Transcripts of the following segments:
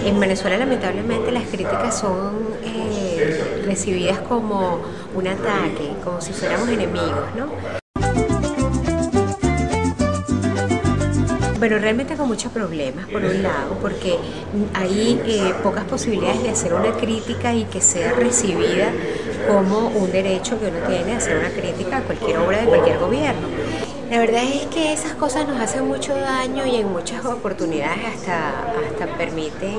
En Venezuela lamentablemente las críticas son recibidas como un ataque, como si fuéramos enemigos, ¿no? Bueno, realmente con muchos problemas, por un lado, porque hay pocas posibilidades de hacer una crítica y que sea recibida como un derecho que uno tiene a hacer una crítica a cualquier obra de cualquier gobierno. La verdad es que esas cosas nos hacen mucho daño y en muchas oportunidades hasta permiten,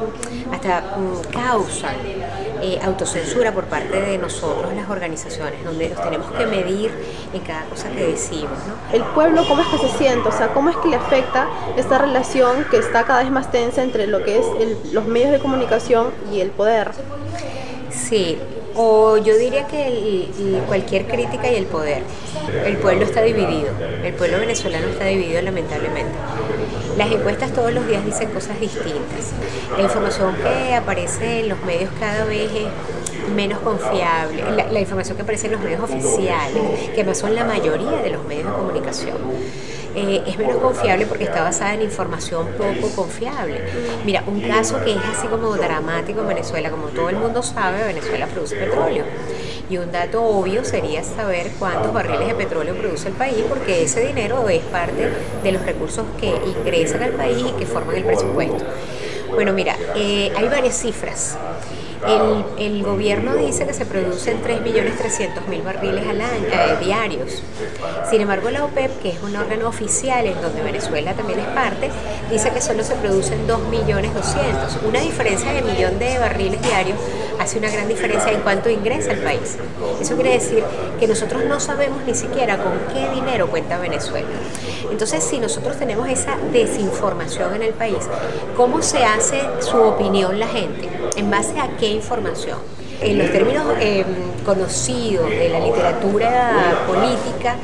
causan autocensura por parte de nosotros, las organizaciones, donde nos tenemos que medir en cada cosa que decimos, ¿no? ¿El pueblo cómo es que se siente? O sea, ¿cómo es que le afecta esta relación que está cada vez más tensa entre lo que es los medios de comunicación y el poder? Sí, o yo diría que cualquier crítica y el poder. El pueblo está dividido, el pueblo venezolano está dividido lamentablemente. Las encuestas todos los días dicen cosas distintas. La información que aparece en los medios cada vez es menos confiable. La información que aparece en los medios oficiales, que más son la mayoría de los medios de comunicación, es menos confiable porque está basada en información poco confiable. Mira, un caso que es así como dramático en Venezuela, como todo el mundo sabe, Venezuela produce petróleo. Y un dato obvio sería saber cuántos barriles de petróleo produce el país, porque ese dinero es parte de los recursos que ingresan al país y que forman el presupuesto. Bueno, mira, hay varias cifras. El gobierno dice que se producen 3.300.000 barriles al año, diarios. Sin embargo, la OPEP, que es un órgano oficial en donde Venezuela también es parte, dice que solo se producen 2.200.000. Una diferencia de 1.000.000 de barriles diarios hace una gran diferencia en cuánto ingresa al país. Eso quiere decir que nosotros no sabemos ni siquiera con qué dinero cuenta Venezuela. Entonces, si nosotros tenemos esa desinformación en el país, ¿cómo se hace su opinión la gente? ¿En base a qué información? En los términos conocidos de la literatura política,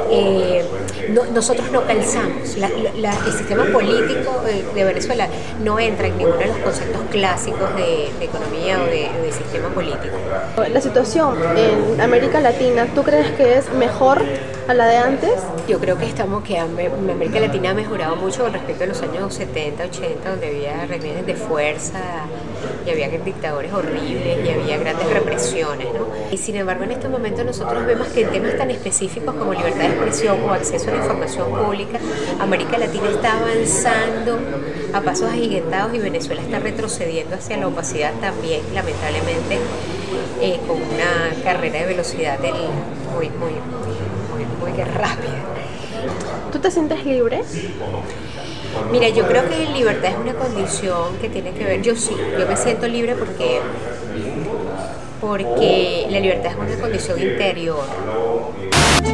nosotros no calzamos. El sistema político de Venezuela no entra en ninguno de los conceptos clásicos de economía o de sistema político. La situación en América Latina, ¿tú crees que es mejor a la de antes? Yo creo que América Latina ha mejorado mucho con respecto a los años 70, 80, donde había regímenes de fuerza y había dictadores horribles y había grandes represiones, ¿no? Y sin embargo, en este momento nosotros vemos que en temas tan específicos como libertad de expresión o acceso a la información pública, América Latina está avanzando a pasos agigantados y Venezuela está retrocediendo hacia la opacidad también, lamentablemente, con una carrera de velocidad muy rápida. ¿Tú te sientes libre? Mira, yo creo que libertad es una condición que tiene que ver, yo me siento libre porque la libertad es una condición interior.